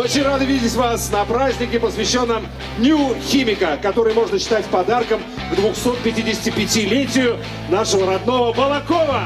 Очень рады видеть вас на празднике, посвященном Дню Химика, который можно считать подарком к 255-летию нашего родного Балакова.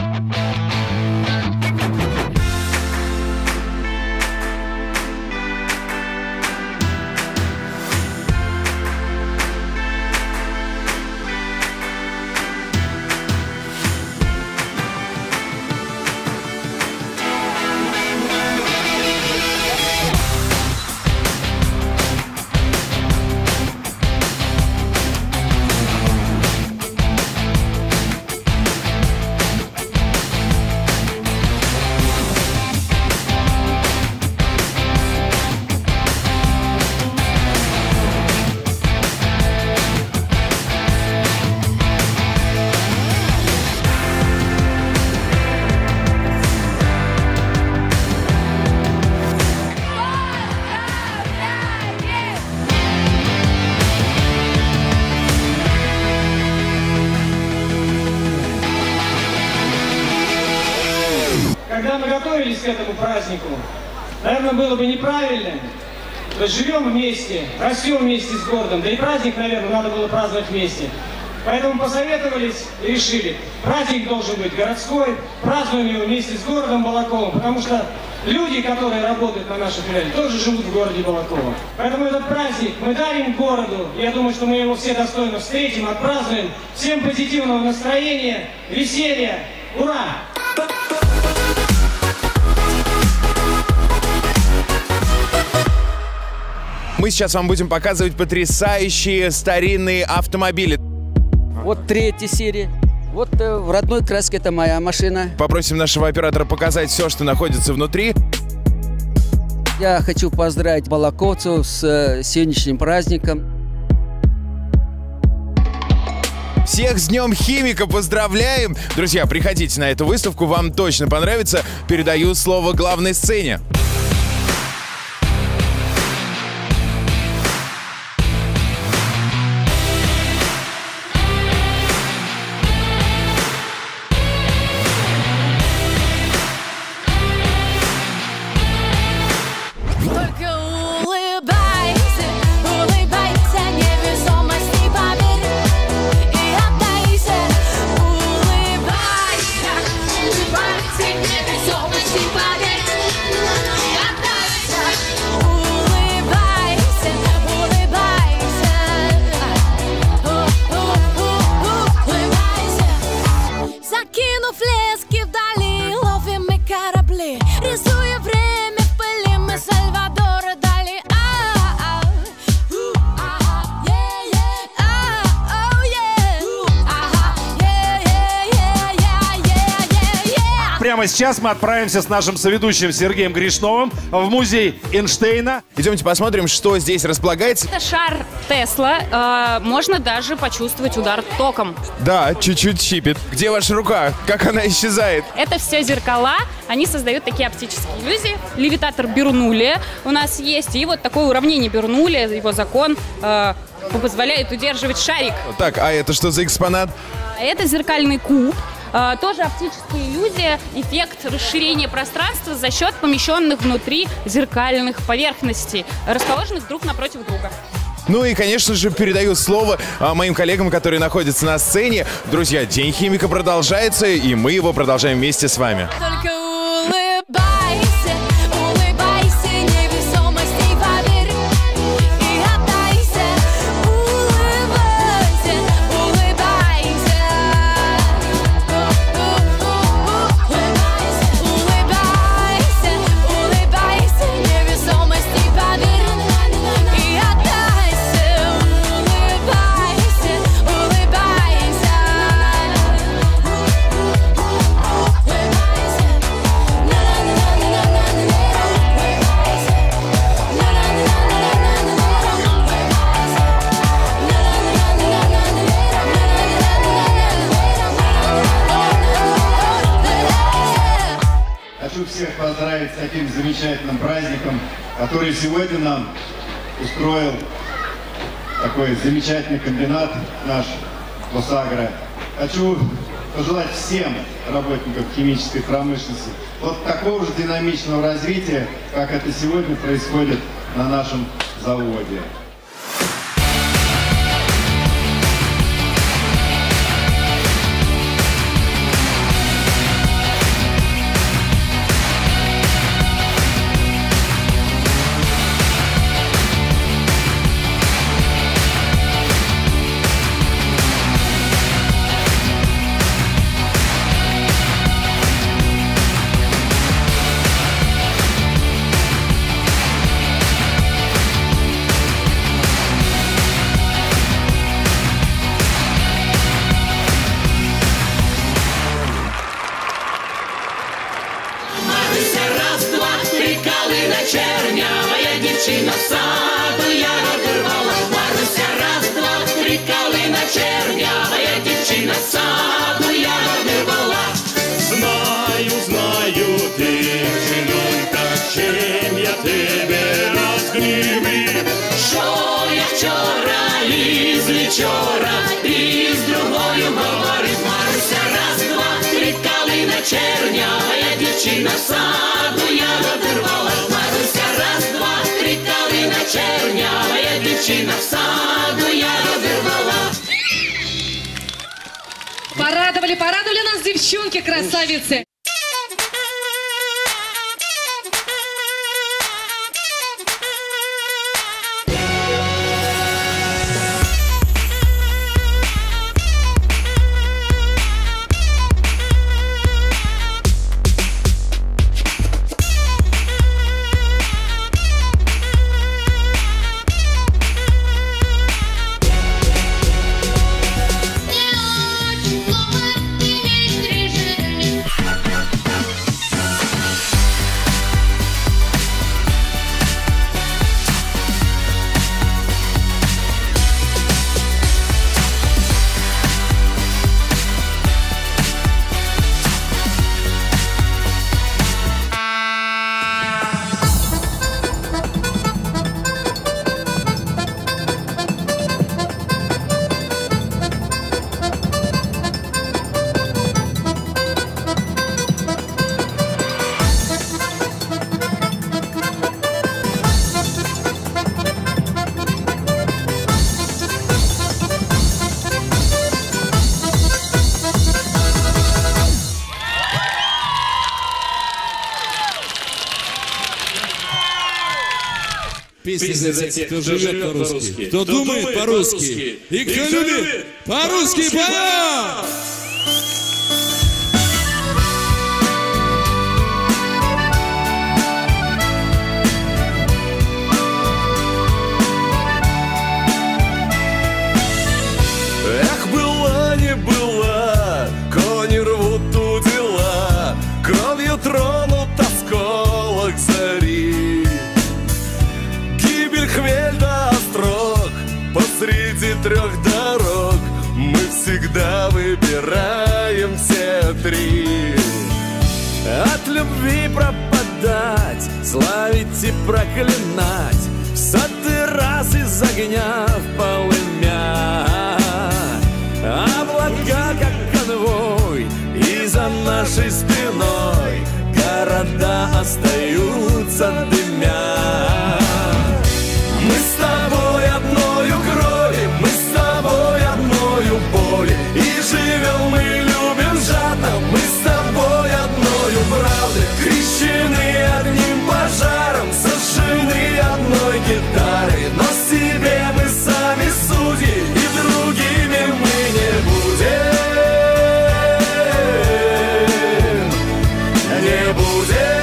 Когда мы готовились к этому празднику, наверное, было бы неправильно. То есть живем вместе, растем вместе с городом, да и праздник, наверное, надо было праздновать вместе. Поэтому посоветовались и решили, праздник должен быть городской, празднуем его вместе с городом Балаковым, потому что люди, которые работают на нашей филиале, тоже живут в городе Балаково. Поэтому этот праздник мы дарим городу, я думаю, что мы его все достойно встретим, отпразднуем. Всем позитивного настроения, веселья, ура! Мы сейчас вам будем показывать потрясающие старинные автомобили. Вот третья серия. Вот в родной краске это моя машина. Попросим нашего оператора показать все, что находится внутри. Я хочу поздравить балаковцев с сегодняшним праздником. Всех с Днем Химика поздравляем! Друзья, приходите на эту выставку, вам точно понравится. Передаю слово главной сцене. Прямо сейчас мы отправимся с нашим соведущим Сергеем Гришновым в музей Эйнштейна. Идемте посмотрим, что здесь располагается. Это шар Тесла. Можно даже почувствовать удар током. Да, чуть-чуть щипит. Где ваша рука? Как она исчезает? Это все зеркала. Они создают такие оптические иллюзии. Левитатор Бернулли у нас есть. И вот такое уравнение Бернулли, его закон, позволяет удерживать шарик. Так, а это что за экспонат? Это зеркальный куб. Тоже оптическая иллюзия, эффект расширения пространства за счет помещенных внутри зеркальных поверхностей, расположенных друг напротив друга. Ну и, конечно же, передаю слово моим коллегам, которые находятся на сцене. Друзья, День Химика продолжается, и мы его продолжаем вместе с вами. Только улыбайся, улыбайся, невесомости поверь и отдайся. Улыбайся, улыбайся, улыбайся, улыбайся, невесомости поверь и отдайся. Улыбайся, улыбайся. Хочу всех поздравить с таким замечательным праздником, который сегодня нам устроил такой замечательный комбинат наш Лосагра. Хочу пожелать всем работникам химической промышленности вот такого же динамичного развития, как это сегодня происходит на нашем заводе. Чернявая дівчина в саду ягоди рвала. Маруся, раз, два, три, калина чернявая дівчина в саду ягоди рвала. Знаю, знаю, дівчинонька, чим я тебе розгнівив. Що я вчора із вечора із другою говорив. Маруся, раз, два, три, калина чернявая дівчина в саду ягоди рвала. Чернявая дівчина в саду ягоди рвала. Порадовали нас девчонки, красавицы. Песня для тех, кто живет по-русски, кто думает по-русски и кто любит по-русски поет! Эх, была не была, кони рвут у дела, кровью тронут осколок зари. Гибель, хмель да острог, посреди трех дорог мы всегда выбираем все три. От любви пропадать, славить и проклинать, в сотый раз из огня в полымя. Облака, как конвой, и за нашей спиной города остаются дымя. Мы с тобой одною крови, мы с тобой одною боли, и живем мы, любим жадно, мы с тобой одною правды, крещены одним пожаром, сожжены одной гитарой, но себе мы сами судьи, и другими мы не будем, не будем.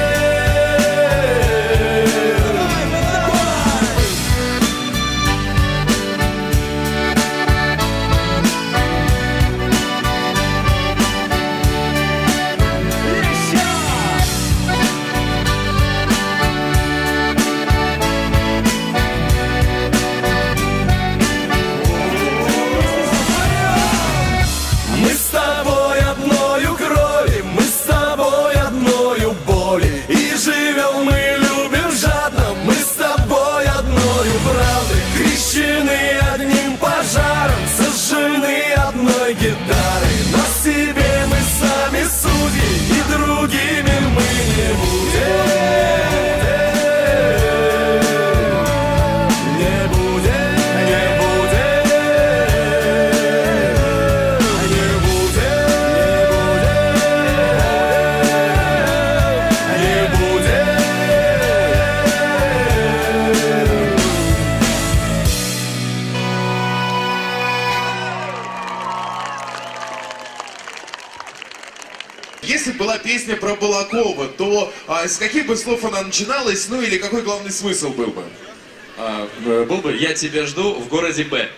Мы с тобой одною крови, мы с тобой одною боли, и живем мы, любим жадно, мы с тобой одною правды, крещены одним пожаром, сожжены одной гитарой, но Если была песня про Балакова, то с каких бы слов она начиналась, ну или какой главный смысл был бы? Был бы «Я тебя жду в городе Б».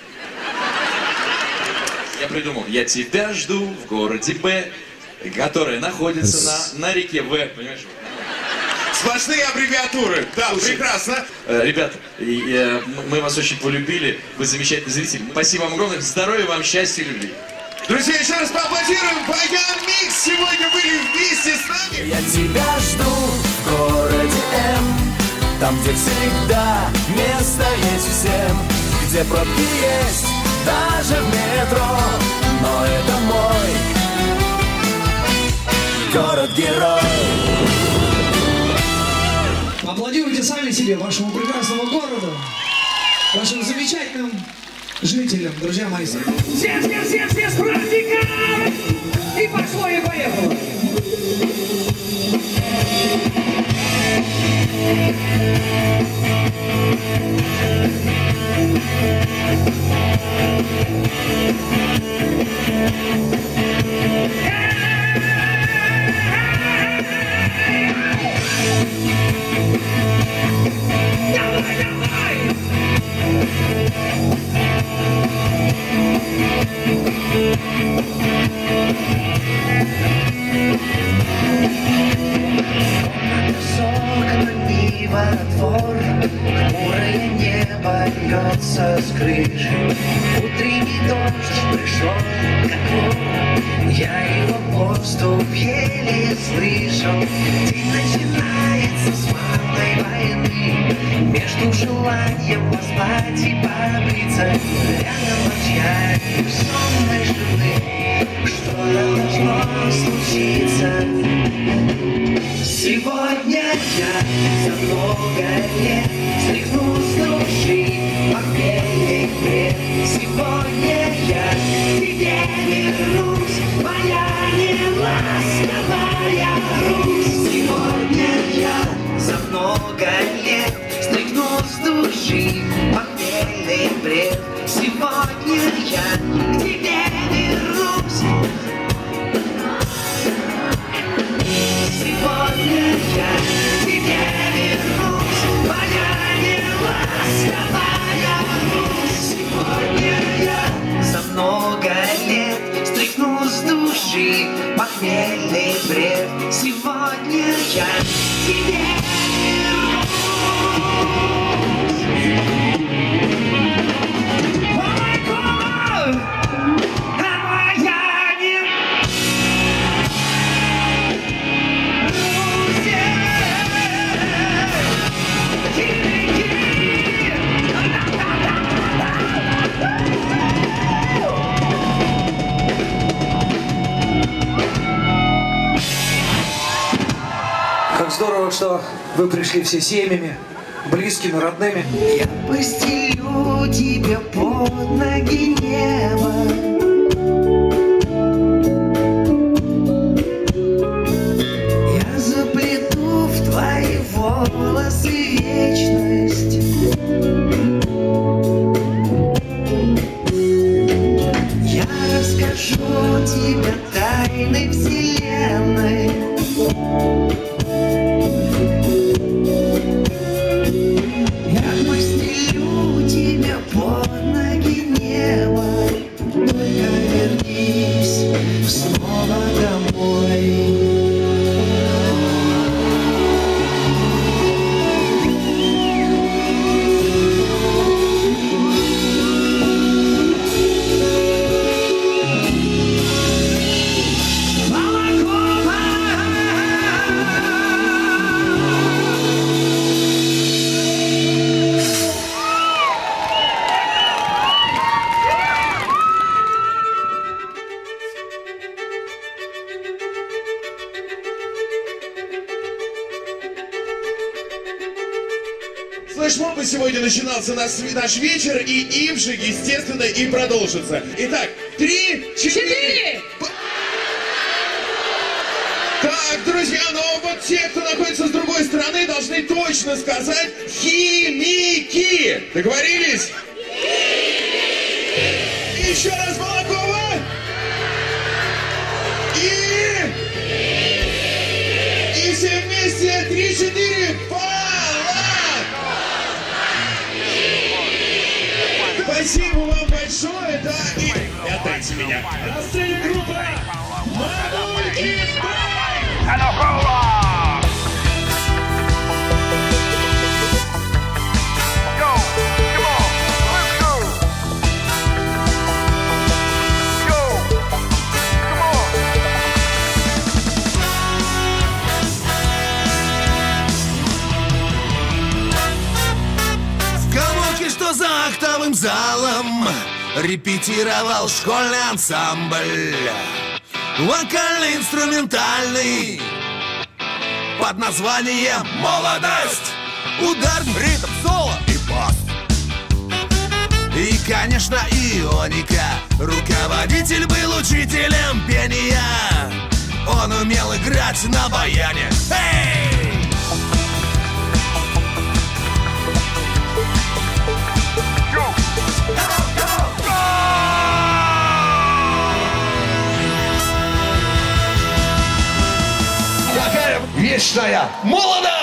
Я придумал «Я тебя жду в городе Б», который находится на реке В, понимаешь? Сплошные аббревиатуры. Да, прекрасно. Ребята, мы вас очень полюбили, вы замечательный зритель. Спасибо вам огромное, здоровья вам, счастья и любви. Друзья, еще раз поаплодируем. Баян Микс сегодня были вместе с нами. Я тебя жду в городе М, там, где всегда место есть всем, где пробки есть даже в метро, но это мой город-герой. Аплодируйте сами себе, вашему прекрасному городу, вашим замечательным жителям, друзья мои. Всем с праздником! И пошло, и поехало! Двор, хмурое небо льется с крыши. Утренний дождь пришел, как вор. Я его поступ еле слышал. День начинается с малой войны. Между желанием поспать и побриться рядом ночами сонной жены. Что-то должно случиться. Сегодня я за много лет стряхну с души похмельный бред. Сегодня я к тебе вернусь, моя неласковая Русь. Сегодня я за много лет стряхну с души похмельный бред. Сегодня я к тебе вернусь. Сегодня я к тебе вернусь, моя неласковая Русь. Сегодня я за много лет стряхну с души похмельный бред. Сегодня я к тебе вернусь. Как здорово, что вы пришли все семьями, близкими, родными. Я постелю тебе под ноги небо. Я заплету в твои волосы вечность. Я расскажу тебе тайны вселенной. Я постелю тебе под ноги небо. Только вернись снова домой. Флешмоба сегодня начинался наш вечер, и им же, естественно, и продолжится. Итак, 3, 4. Так, друзья, но вот те, кто находится с другой стороны, должны точно сказать «Химики». Договорились? Еще раз Балакова. И... меня. На сцене группа Мамульки В коморке, что за октовым залом, репетировал школьный ансамбль. Вокально-инструментальный под названием «Молодость». Удар, ритм, соло и бас. И, конечно, Ионика. Руководитель был учителем пения. Он умел играть на баяне. Эй! Какая вечная молодость!